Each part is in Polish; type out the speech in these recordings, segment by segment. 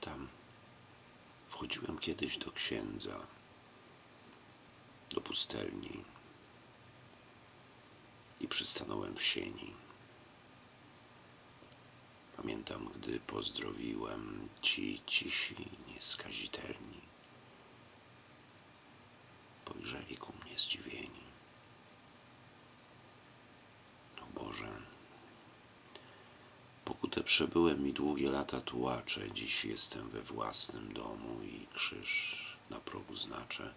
Pamiętam, wchodziłem kiedyś do księdza, do pustelni i przystanąłem w sieni. Pamiętam, gdy pozdrowiłem, ci cisi, nieskazitelni pojrzeli ku mnie zdziwieni. O Boże, pokutę przebyłem i długie lata tułaczę, dziś jestem we własnym domu i krzyż na progu znaczę.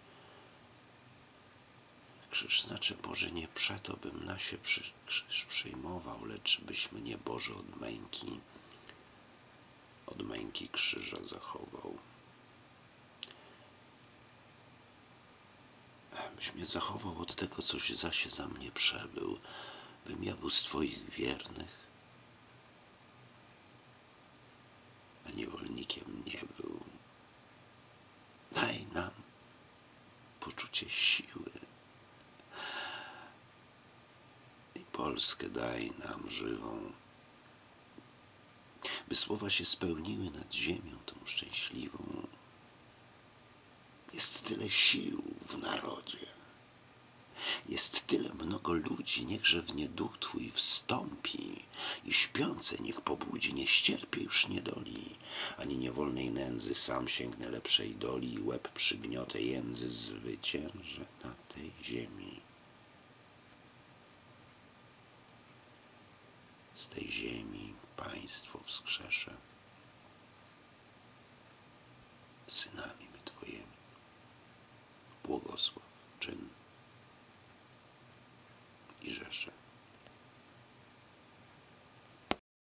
Krzyż znaczy, Boże, nie przeto bym na się krzyż przyjmował, lecz byś mnie, Boże, od męki krzyża zachował. Byś mnie zachował od tego, coś zaś za mnie przebył, bym ja był z Twoich wiernych, a niewolnikiem nie był. Daj nam poczucie siły i Polskę daj nam żywą, by słowa się spełniły nad ziemią tą szczęśliwą. Jest tyle sił w narodzie, jest tyle mnogo ludzi, niechże w nie duch Twój wstąpi i śpiące niech pobudzi, nie ścierpię już niedoli, ani niewolnej nędzy, sam sięgnę lepszej doli i łeb przygniotę jędzy, zwyciężę na tej ziemi. Z tej ziemi państwo wskrzeszę synami Twoimi. Błogosław czyn i rzesze.